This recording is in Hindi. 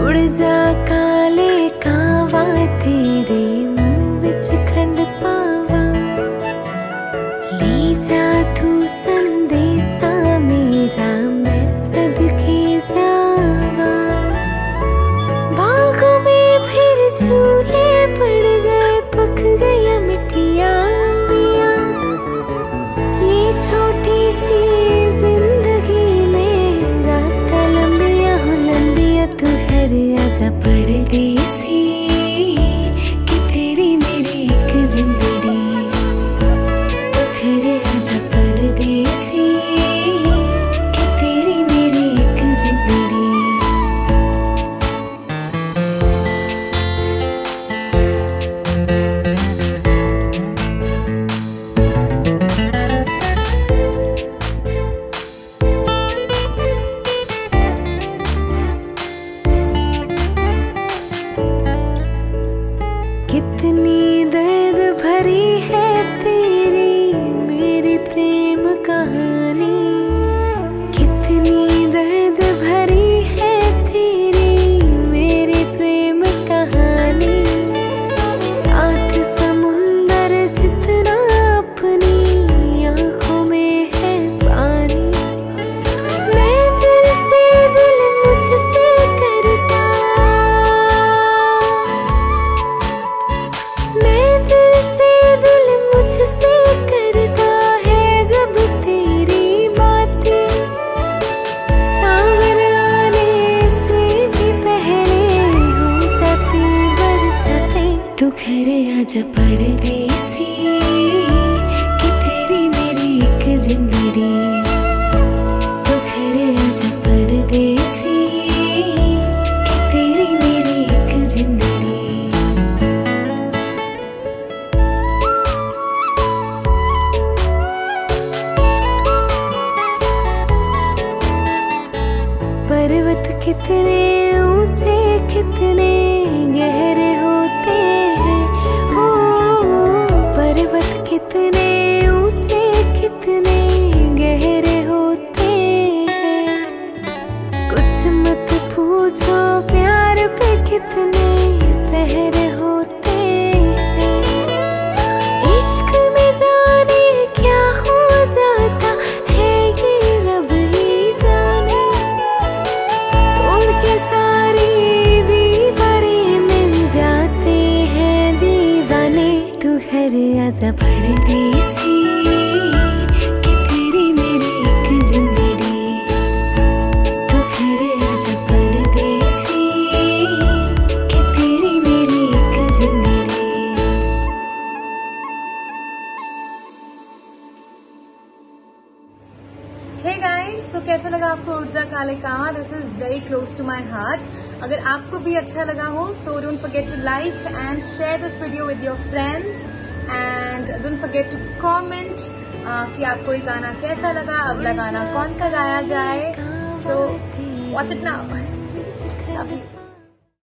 उड़ जा काले कावा तेरे मुंह विच खंड पावा, ले जा तू संदेशा मेरा मैं सदके जावा। बाग में फिर झूले पड़ गए, पक गया मिठिया अंबिया। ये छोटी सी जिंदगी में रात लंबिया हो लंबिया, तू घर आजा परदेसी कि तेरी मेरी एक जिंदड़ी। तू घर आजा परदेसी कि तेरी मेरी एक जिंदड़ी। कितनी दर्द भरी है तेरी मेरी प्रेम कहानी, कितनी दर्द भरी है तेरी मेरी प्रेम कहानी। साथ समुंदर जितना अपनी आंखों में है पानी। मैं दिल से दिल मुझसे करता, मुझसे करता है जब तेरी बातें। सावन आने से भी पहले हो जाती बरसातें। तू घर आजा परदेसी कि तेरी मेरी एक जिंदड़ी। तू घर आजा परदेसी कि तेरी मेरी एक जिंदड़ी। पर्वत कितने ऊंचे कितने गहरे होते हैं, हो पर्वत कितने ऊंचे कितने गहरे होते हैं। कुछ मत पूछो प्यार पे कितने पहरे होते हैं। इश्क में जाने क्या हो जाता है ये रब ही जाने। के सारी दीवारें मिल जाते हैं दीवाने। तू घर आजा परदेसी कि तेरी मेरी एक जिंदड़ी। तू घर आजा परदेसी कि तेरी मेरी एक जिंदड़ी। Hey guys, तो कैसा लगा आपको उड़ जा काले कावा? This is very close to my heart. अगर आपको भी अच्छा लगा हो तो don't forget to like and share this video with your friends and don't forget to comment कि आपको ये गाना कैसा लगा, अगला गाना कौन सा गाया जाए। So watch it now. Love you.